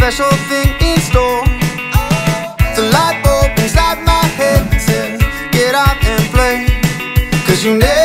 special thing in store. It's a light bulb inside my head that says get out and play, 'cause you never